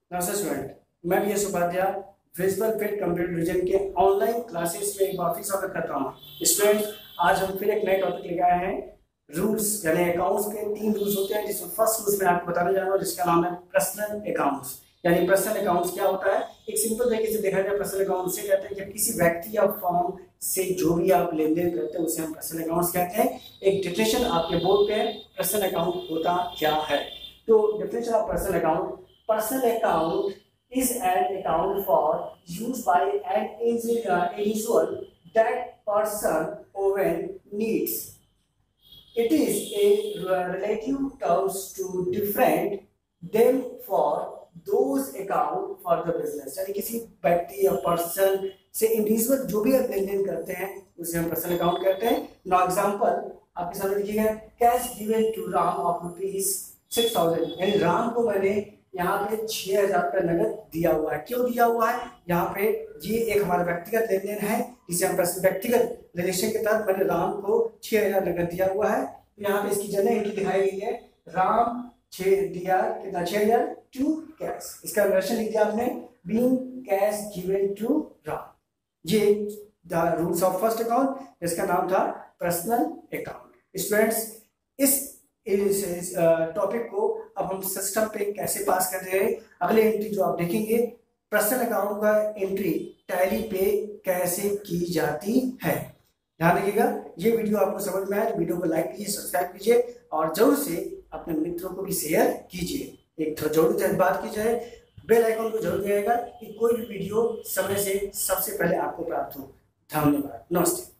नमस्ते स्टूडेंट, मैं भी Upadhyay visual fit computer vision के ऑनलाइन क्लासेस में एक बार फिर स्वागत करता हूँ। स्टूडेंट, आज हम फिर एक नए टॉपिक लेकर आए हैं। रूल्स यानी अकाउंट्स के 3 रूल्स होते हैं, जिसमें फर्स्ट रूल्स मैं आपको बताने जा रहा हूँ, जिसका नाम है पर्सनल अकाउंट्स। यानी पर्सनल अकाउंट्स क्या होता है? एक सिंपल तरीके से देखा जाए, पर्सनल अकाउंट से कहते हैं जब किसी व्यक्ति या फर्म से जो भी आप लेन देन करते हैं उसे हम पर्सनल अकाउंट्स कहते हैं। एक डिफिनेशन आपके बोर्ड पे है, पर्सनल अकाउंट होता क्या है। तो definition of personal account: personal account is an account for used by an individual that person often needs. It is a relative terms to different them for those account for the business। यानी किसी व्यक्ति या person से individual जो भी आप लेन then करते हैं उसे हम पर्सनल अकाउंट कहते हैं। नाउ एग्जांपल आपके सामने लिखिएगा, cash given to Ram of ₹6000। यानी राम को मैंने यहाँ पे 6000 का नगद दिया हुआ है। क्यों दिया हुआ है? यहाँ पे ये एक हमारा व्यक्तिगत लेन देन है, जिसे हम व्यक्तिगत रिलेशन के तहत मैंने राम को 6000 नगद दिया हुआ है। तो यहाँ पे इसकी जनरल एंट्री दिखाई गई है, राम 6 दिया कितना 6000 टू कैश। इसका रिलेशन लिख दिया आपने, being cash given to Ram. ये the rules of first account, इसका नाम था पर्सनल अकाउंट। स्टूडेंट्स, इस टॉपिक को अब हम सिस्टम पे कैसे पास कर रहे हैं, अगले एंट्री जो आप देखेंगे, पर्सनल अकाउंट का एंट्री टैली पे कैसे की जाती है। ध्यान रखिएगा, ये वीडियो आपको समझ में आए तो वीडियो को लाइक कीजिए, सब्सक्राइब कीजिए और जरूर से अपने मित्रों को भी शेयर कीजिए। एक जरूर बात की जाए, बेल आइकन को जरूर दबाइएगा कि कोई भी वीडियो समय से सबसे पहले आपको प्राप्त हो। धन्यवाद, नमस्ते।